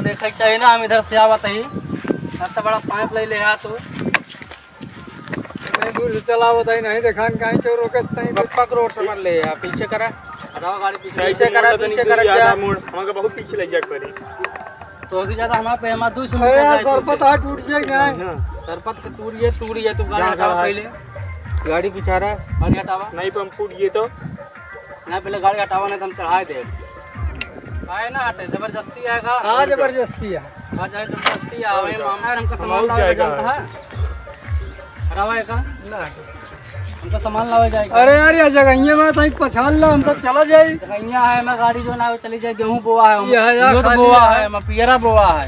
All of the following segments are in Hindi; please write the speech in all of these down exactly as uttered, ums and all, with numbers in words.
देखा चाहिए ना, हम इधर से आवत ही इतना बड़ा पाइप ले ले आ तो दूर से चलावत है नहीं देखा कहीं क्यों रोकत नहीं। पक्का रोड समझ ले यार, पीछे करा हटाओ गाड़ी पीछे पीछे करा पीछे करा जा मोड़ हमका बहुत पीछे लग जाए पड़ी तो अभी ज्यादा हमारे पे हमारा दूसरे अरे यार सरपत हाथ टूट जाएगा। सरपत के टूट ये टूट ये तू गाड़ी हटावा पहले, गाड़ी पीछा रहा गाड़ी हटावा नहीं पंप फूट गए तो ना, पहले गाड़ी हटावा नहीं तो हम चढ़ाए दे आए ना हटे जबरदस्ती आएगा। हाँ जबरदस्ती है, हाँ जाए जबरदस्ती आवे मामा हमका सामान लावे जानता है हटावा का ना हमका सामान लावे जाएगा। अरे यार ये जगह में तो पछाड़ ला हम तक चला जाए। यहाँ है मैं गाड़ी जो ना चली जाए, गेहूँ बोआ है ये तो बोआ है मैं पियरा बोआ है।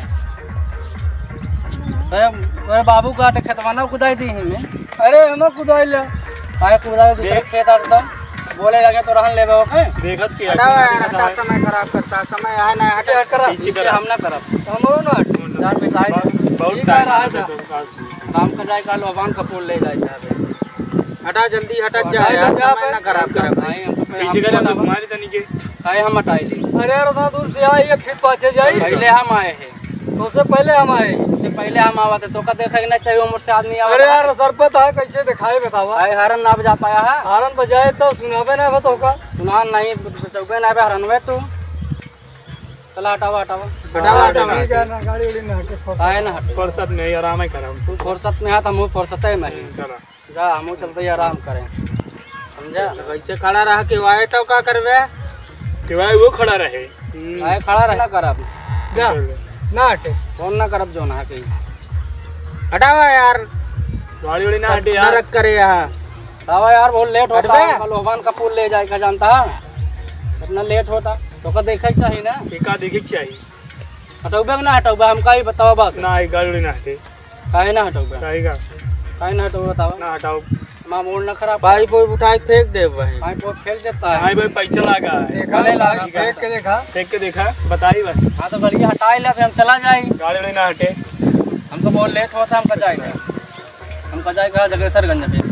अरे बाबू का खेतवाना कुदाई दी है मैं। अरे हम कुदाई ला आए कुदाई दूसरे खेत आटा बोले लगे तो रहन लेबे ओके देखत के हटाओ यार, हटा समय खराब करता समय है ना, हटे हट करा पीछे पीछे हम ना करब हमरो ना हट चार पैसा आए बहुत ठीक टाइम है, आ राजा। काम काम का जाए काल भगवान कपूर ले जाए जाबे हटा जल्दी हटा जा यार, समय ना खराब कर भाई हमको पीछे का तो तुम्हारी तनी के आए हम हटाई दी अरे यार उतना दूर से आई फिर पाछे जाई। पहले हम आए हैं, तो से पहले हम आए। उससे पहले हम आवाते तो का देखे ना चाहिए उम्र से आदमी आवा। अरे यार सरपत है कैसे दिखाए बतावा। आए हरन ना बजा पाया है, हारन बजाए तो सुनावे ना बतो का सुना नहीं चौबे ना बे हरनवे तू चला हटावा हटावा हटावा हटावा ठीक है ना, गाड़ी उड़ी ना हटे। आए ना हट फुर्सत नहीं आराम है करम तू फुर्सत में हाथ हम फुर्सत में ही चला जा हम चलते आराम करें समझा। कैसे खड़ा रहा के वाए तो का करवे कि भाई वो खड़ा रहे आए खड़ा रहना करब जा ना हटे फोन ना करब जो ना कहीं हटावा यार, गाड़ी वाड़ी ना हटे यार नरक करे यहाँ। दावा यार बहुत लेट होता हटबे? है, कल भगवान का पुल ले जाएगा जानता है इतना लेट होता तो का देखा ही चाहिए ना। एका देखे के चाहिए हटौबे ना हटौबे हमका ही बताओ बस ना आई गाड़ी वाड़ी ना हटे काहे ना हटौबे कहेगा काहे ना हटौबे बताओ ना हटाओ मां मोड़ ना खराब भाई कोई उठा के फेंक दे भाई। भाई को फेंक देता है। भाई भाई पैसा लगा है देखा गले लगा देख के देखा देख के देखा बताई भाई हाँ तो गलिया हटाए ले फिर हम चला जाए, गाड़ी वाड़ी ना हटे हमको बहुत लेट होता है हमका जाएगा हमका जाएगा जगेसरगंज पे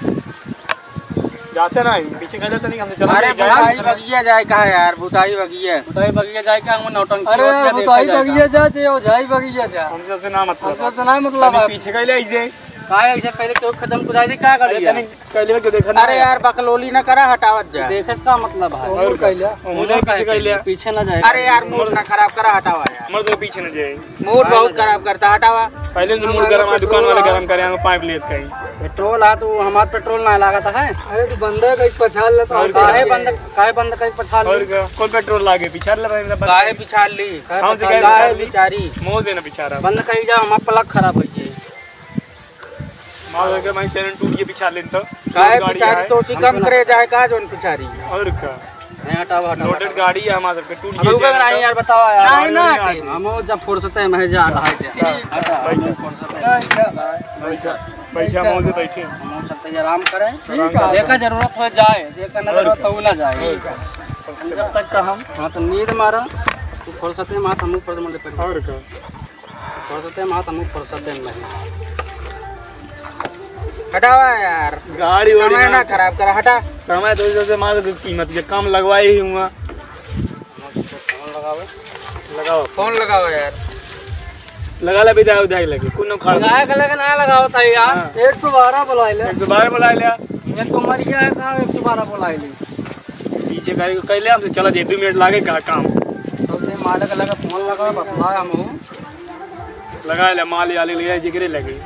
जाते ना पीछे का जाते नहीं हमसे चला अरे बुताई बगिया जाए कहा यार, बुताई बगिया उताई बगिया जाएगा हम नौटंकी अरे यार देखा बताई जाएगा। बगिया जा चाहिए जाई बगिया जा हमसे से ना मतलब हमसे तो नहीं मतलब है। पीछे का ले आइए काहे ऐसे पहले क्यों खत्म कुदाई दी क्या कर लिया पहले के देखा अरे यार बकलोली ना करा, हटावत जा। देखे का मतलब है और कैला उन्हें पीछे का ले पीछे ना जाएगा। अरे यार मूड ना खराब करा, हटावा यार, मर्द पीछे न जाए मूड बहुत खराब करता, हटावा। पहले से मूड गरम है, दुकान वाले गरम करे हम पाइप लेत कहीं पेट्रोल है तो हमारा पेट्रोल ना लागत है। अरे तू बंदा कहीं पछाड़ ले तो काहे बंद काहे बंद कहीं पछाड़ और ली क्या? कौन पेट्रोल लागे पिछाड़ ले रहा है काहे पिछाड़ ली, हम से काहे काहे बिचारी मोह से ना पिछाड़ा बंद कहीं जा हमारा प्लग खराब हो जाए। मार के मैं चैनल टूट के पिछाड़ लेन तो काहे पिछारी तो सी कम करे जाए का जोन पिछारी। और का नहीं हटाओ हटाओ लोडेड गाड़ी है हमारे सबके टूट हटाओ गई नहीं यार बताओ यार नहीं ना हटे। हम जब फुर्सत है मैं जा हटा दे हटा हम फुर्सत है बैठा बैठा मोह से बैठे हम चलते आराम करें, ठीक है देखा जरूरत हो जाए देखा ना जरूरत हो ना जाए। जब तक का हम हाँ तो नींद मारा तू फुर्सत है माथ हम फुर्सत मंडे पे और का फुर्सत है माथ हम फुर्सत है नहीं हटावा यार, गाड़ी वाड़ी समय ना खराब करा, हटा। समय तो जैसे मार के कीमत के काम लगवाए ही हुआ लगावे लगाओ फोन लगाओ यार, लगा ले विदाई उदाई लगे कुनो खा लगाए गले का ना लगाओ था यार। एक सौ बारह बुला ले एक सौ बारह बुला लिया एक तो मर गया है कहाँ एक सौ बारह बोला ली पीछे गाड़ी को कह ले हमसे चला जाए दो मिनट लागे का काम तो से मालिक लगा फोन लगा बतलाया हम लगा ले माल आले ले जिगरे लगे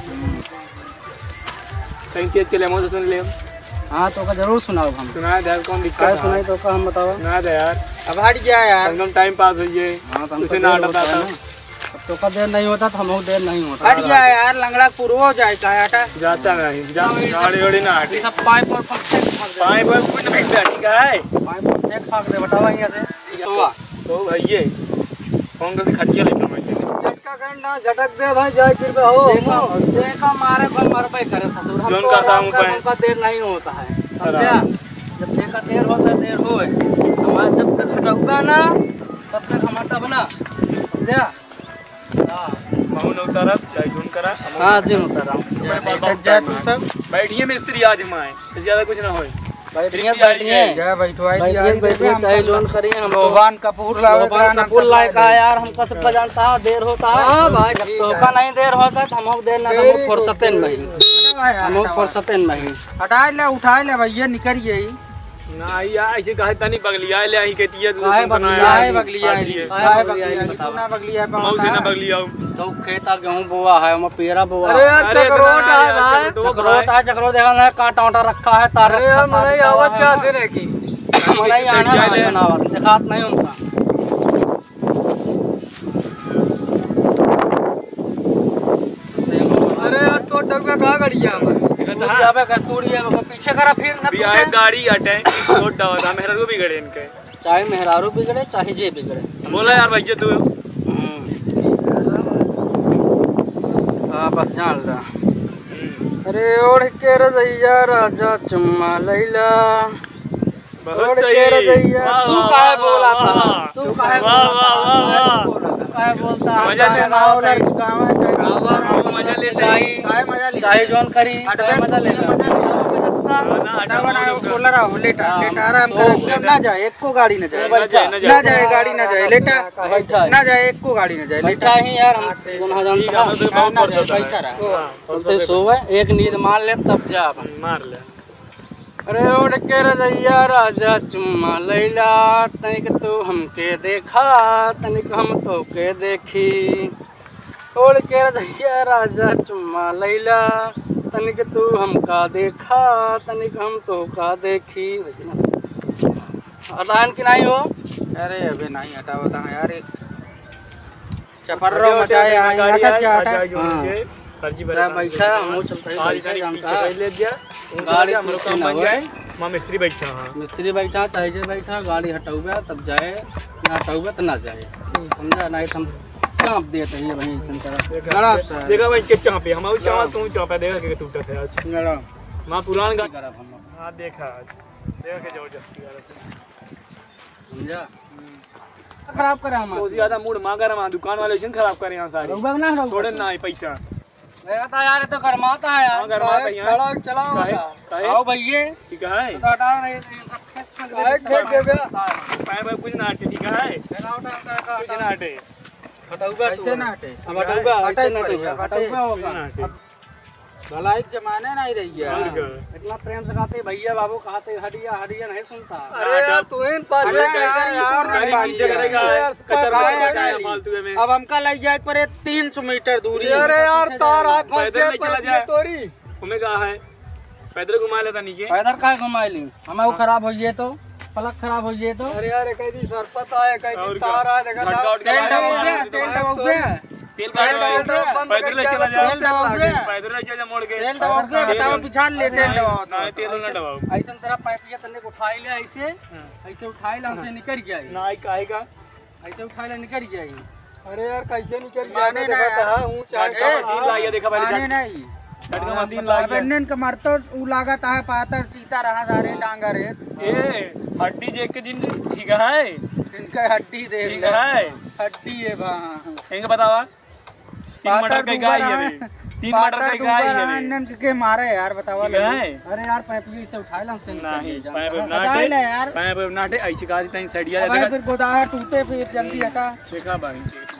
कहीं तेज चले मुझे सुन ले हाँ तो का जरूर सुनाओ हम सुना दे कौन क्या दिक्कत सुनाई तो का हम बताओ। सुना दे यार अब हट गया यार। एकदम टाइम पास हो जाए हाँ तो उसे हमको ना देर होता हटाता है ना, अब तो का देर नहीं होता तो हम देर नहीं होता। हट गया यार, लंगड़ा पूर्व हो जाए का, हटा। जाता नहीं जा गाड़ी वाड़ी ना ये हटे सब पाइप और फेंक फाक दे पाए पर कुछ नहीं बैठ ठीक है पाइप और फेंक फाक दे बताओ यहाँ से तो तो भैया फोन करके खटिया लेकर मैं झटका करना झटक दे भाई जाए फिर हो देखा देखा मारे पर मरबे करे ससुर हम जोन तो का आराम काम कर पे। हमका देर नहीं होता है समझा। जब देखा देर होता है देर होए हमारा जब तक हटौगा ना तब तक हम हटब ना समझा। हाँ माहौल उतारा चाहे जोन करा हाँ जी उतर रहा हूँ जा तू सब। बैठिए मिस्त्री आज हम आए इससे ज्यादा कुछ ना होए बैठिए बैठिए क्या बैठवाई बैठिए बैठिए चाहे जोन करिए हम लोबान कपूर लावे लोबान कपूर लाए का यार हमका सबका जानता है देर होता है हाँ भाई, जब ठीक तो है। का नहीं देर होता तो हम देर ना हम फुर्सते नहीं हम फुर्सते नहीं हटा ले उठा ले भैया निकल गई ना यार ऐसे कहे तनी बगलिया ले आई कहती है काहे बगलिया काहे बगलिया काहे बगलिया बताओ ना बगलिया मऊ से ना बगलिया तो खेता गेहूं बोआ है हम पेरा बोआ अरे यार चक्रोट है भाई चक्रोट है चक्रोट देखा है कांटा वाटा रखा है तार अरे यार मनाई आवाज चाहते ने की मलाई आना ना बनावा दिखात नहीं उनका अरे यार तो डगवे कहाँ गड़िया तू जाबे का तूड़िए वो पीछे करा फिर ना भी आए गाड़ी हटे छोड़ दवा था मेरा को बिगड़े इनके चाहे मेहरारू बिगड़े चाहे जे बिगड़े बोला यार भैया तू हाँ बस जान ला अरे ओढ़ के रजैया राजा चुम्मा लैला बहुत के सही रजैया वाह, तू वाह, काहे वाह, बोला वाह, था वाह। तू काहे वाह, बोला वाह, था वाह, तू काहे बोलता है मजा ले, गाँव का मजा लेते चाहे काय मजा ले चाहे जोन करी चाहे मजा ले ला रास्ता हटा बना बोल रहा हूँ लेटा लेटा आराम कर ना जाए एक को गाड़ी ना जाए बैठा ना जाए गाड़ी ना जाए लेटा बैठा ना जाए एक को गाड़ी ना जाए बैठा लेटा ही यार हम गुनाह जानता है ना ना जाए बैठा रहा बोलते सोवे एक नींद मार ले तब जा अपन मार ले अरे उड़ के रजैया राजा चुम्मा लैला तनिक तू हमके देखा तनिक हम तो के देखी उड़ के रजैया राजा चुम्मा लैला तनिक तू हमका देखा तनिक हम तो का देखी हटान की नहीं हो अरे अबे नहीं हटा होता है यार एक चपर रो मचाए आए हटा जा हटा फर्जी जा बैठा मुँह चलता है आज बैठा तनी जानता पीछे है ले दिया गाड़ी हम लोग पीछे काम ना बन हुए। जाए मां मिस्त्री बैठा हां मिस्त्री बैठा चाहे जे बैठा गाड़ी हटाऊगा तब जाए ना हटाऊगा तो ना जाए समझा नहीं तो हम चाँप देते हैं वहीं संतरा गड़ा सा देखा भाई के चापे हम चावा तू चापे देखा के टूटा है आज गड़ा मां पुरान गा करब हम हां देखा आज देखा के जबरदस्ती वाला समझा खराब करे हम तो ज्यादा मूड मांगा रहा दुकान वाले से खराब करे यहां सारे रुकबा ना रुकबा थोड़े ना ही पैसा मैं बता यार ये तो गरमाता है हां यार घर में यहां खड़ा चलाओ काहे काहे आओ भैये ठीक है तो हटा नहीं काहे खेत देबे पाए में कुछ ना हटे ठीक है कुछ ना हटे हटाऊगा ऐसे ना हटे अब हटाऊगा ऐसे ना हटाई हटाऊगा हटाई हटाऊगा कुछ होगा ना हटे भलाई के जमाने नहीं रही है और क्या? इतना प्रेम से कहते भैया बाबू कहते हडिया हडिया नहीं सुनता अरे यार तू इन पास अरे यार, यार, गाड़ी पीछे करेगा कचरा बचाया फालतू में अब हमका लग जाए पर तीन सौ मीटर दूरी अरे यार तार हाथ फंस पैदल नहीं चला जाए। तोरी तुम्हें कहा है पैदल घुमा लेता नीचे पैदल का घुमा ली हमें वो खराब हो जाए तो पलक खराब हो जाए तो अरे यार कहीं दी सरपत आए कहीं और दी क्या? तार आए देखा झटका उठ के तेल मारा, डबो गया मारा, तेल मारा, डबो गया तेल तेल का डबो बंद पैदल करके चला तेल जाओ डबो गया। पैदल चला मोड़ के तेल डबो गया बताओ पिछाड़ ले तेल डबो ना तेल ना दबाओ ऐसा तेरा पाइपिया तन्ने को उठाई ले ऐसे ऐसे उठाई ले हमसे निकल गया ये। ना काहे का ऐसे उठाई ले निकल गया ये। अरे यार कैसे निकल गया माने मैं ना देखा यार। था हूं चाहे झटका मशीन लाई है देखा माने पहले नहीं झटका मशीन अब लाई है इन्नन के मरतो उ लागत है पातर सीता रहा धारे टांगा रे ए हड्डी देख के दिन ठीक है इनका हड्डी देख ठीक ले है हड्डी है बा इनका बतावा तीन मटर का गाय है तीन मटर का गाय है इन्नन के मारे यार बतावा ठीक है अरे यार पाइपिया से उठाई ले हमसे निकल नहीं गया पाए जानता पे है। हटाई नाटे ले यार पाए पे नाटे ऐसी का तई सड़िया अब देखा फिर गोदाहा टूटे फिर जल्दी हटा देखा भाई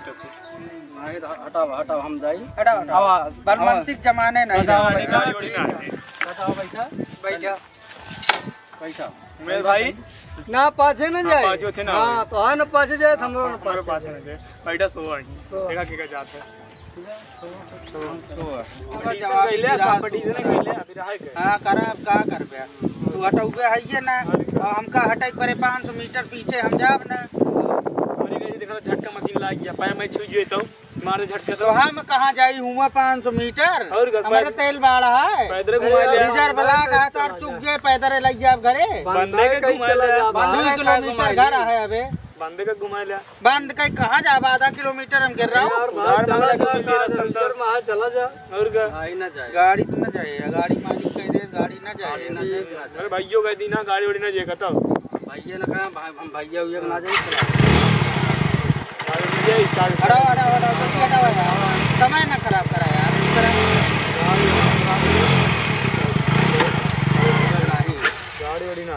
नहीं तो हटाओ हटाओ हम जाई हटाओ हटाओ आवाज बलमनसिक जमाने नहीं हटाओ, रहे। हटाओ। गाड़ी ना आते हटाओ बैठा बैठा बैठा मेरे भाई ना पाछे न जाए पाछे होते ना हां तो हां न पाछे जाए हम लोग न हमारे पाछे पास है बैठा सो आई देखा के का जात है अब जवाब ही पहले रहा प्रॉपर्टी से नहीं पहले अभी रहा है हाँ करा अब का कर बे तू हटौगे है ना और हमका हटाई परे पाँच सौ मीटर पीछे हम जाब ना मैंने कहा देखा झटका मशीन ला गया पाए मैं छू जे तो मारे झटका तो तो हम कहाँ जाई हुआ पाँच सौ मीटर और क्या? हमारा तेल बाढ़ है पैदल घुमा ले रिजर्व ला कहा सर चुक गए पैदल लग जाए घरे बंदे के कहीं घुमा चला ले जा दो किलोमीटर घर है अबे बंदे का घुमा ले बंद कहीं कहाँ जा आधा किलोमीटर हम गिर रहा यार हूँ बाहर चला जा बाहर का चला जा। अंदर में आ चला जा और क्या आई ना जाए गाड़ी तो न जाए गाड़ी मालिक कह दे गाड़ी न गाड़ी ना जाए जाए ना जाए अरे भाइयों कह दी ना गाड़ी उड़ी ना जे कहता भैया ने कहा भाई हम भैया हुए ना जाए गाड़ी में जे स्टार्ट हटाओ हटाओ हटाओ जल्दी हटाओ यार समय न खराब करा यार इस तरह नहीं गाड़ी उड़ी ना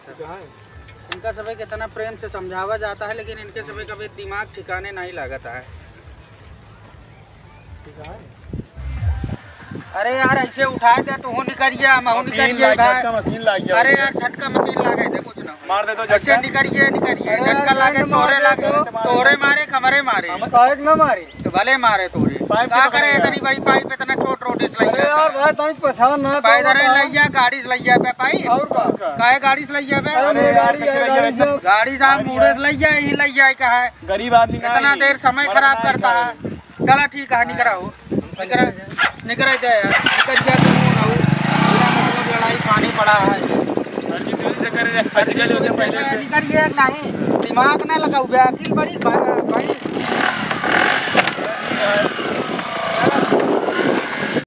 सब इनका सभी कितना प्रेम से समझावा जाता है, लेकिन इनके सभी कभी दिमाग ठिकाने नहीं लगता है। अरे यार ऐसे उठा दे तो हो निकरिए, हम हो निकरिए भाई। मशीन लाग गया। अरे यार झटका मशीन लागे थे कुछ ना मार दे तो ऐसे झटका। निकरिए निकरिए, झटका लागे तोरे लागे, तोरे मारे कमरे मारे, काहे न मारे? तो भले मारे तोरे। पाइप क्या से करे पकड़ेगा। इतनी बड़ी पाइप इतना छोट रोटी से अरे यार भाई ताई पहचान ना पैदल लैया गाड़ी से लैया पे पाइप और का? काहे गाड़ी से लैया पे अरे मेरी गाड़ी है, गाड़ी से गाड़ी साहब मुड़े से लैया ही लैया का है, गरीब आदमी का इतना है। देर समय खराब करता है। चला ठीक है निकरा हो निकरा निकरा दे यार निकल जा तू ना हो, बिना मतलब लड़ाई पानी पड़ा है। अर्जी दिल से करे आजकल होते पहले से। निकरिए नहीं दिमाग ना लगाऊ बे, अकील बड़ी